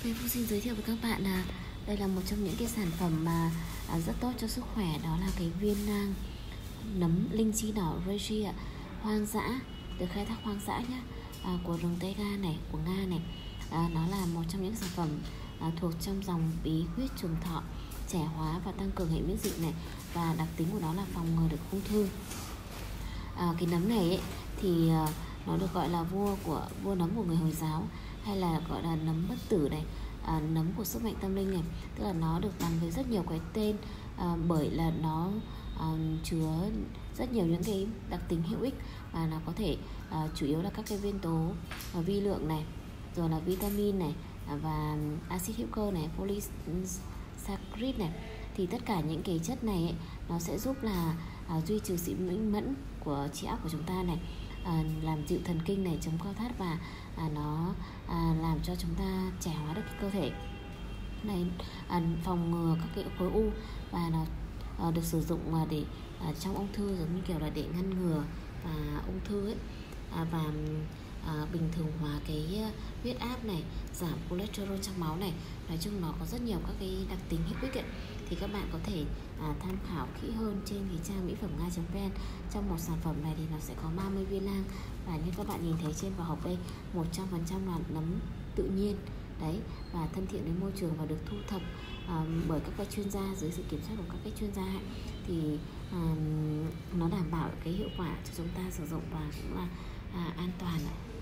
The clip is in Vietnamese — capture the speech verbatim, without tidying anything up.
Mình cũng xin giới thiệu với các bạn là đây là một trong những cái sản phẩm mà à, rất tốt cho sức khỏe, đó là cái viên nang nấm linh chi đỏ reishi ạ, hoang dã, được khai thác hoang dã nhé, à, của rừng Taiga này, của Nga này. À, nó là một trong những sản phẩm à, thuộc trong dòng bí quyết trường thọ, trẻ hóa và tăng cường hệ miễn dịch này, và đặc tính của nó là phòng ngừa được ung thư. À, cái nấm này ấy, thì à, nó được gọi là vua của vua nấm của người Hồi giáo, hay là gọi là nấm bất tử này, à, nấm của sức mạnh tâm linh này. Tức là nó được gắn với rất nhiều cái tên, à, bởi là nó à, chứa rất nhiều những cái đặc tính hữu ích, và nó có thể à, chủ yếu là các cái nguyên tố à, vi lượng này, rồi là vitamin này, à, và axit hữu cơ này, polysaccharide này. Thì tất cả những cái chất này ấy, nó sẽ giúp là à, duy trì sự minh mẫn của trí óc của chúng ta này, à, làm dịu thần kinh này, chống cao thắt, và à, nó à, làm cho chúng ta trẻ hóa được cái cơ thể này, à, phòng ngừa các cái khối u, và nó à, được sử dụng à, để à, trong ung thư, giống như kiểu là để ngăn ngừa và ung thư ấy, à, và à, bình thường hóa cái huyết áp này, giảm cholesterol trong máu này. Nói chung nó có rất nhiều các cái đặc tính hữu ích ấy. Thì các bạn có thể à, tham khảo kỹ hơn trên cái trang mỹ phẩm nga chấm vn. Trong một sản phẩm này thì nó sẽ có ba mươi viên nang, và như các bạn nhìn thấy trên vỏ hộp đây, một trăm phần trăm là nấm tự nhiên đấy, và thân thiện với môi trường, và được thu thập à, bởi các cái chuyên gia, dưới sự kiểm soát của các cái chuyên gia ấy. Thì à, nó đảm bảo cái hiệu quả cho chúng ta sử dụng, và cũng là à, an toàn.